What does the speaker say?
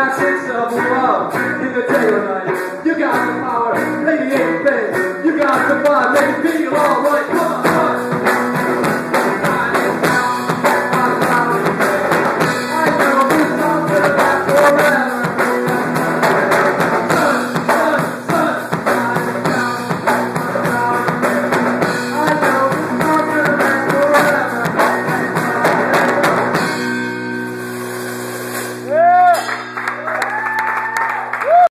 got sense of love in the day or night. You got the power, lady in bed. You got the fun, lady.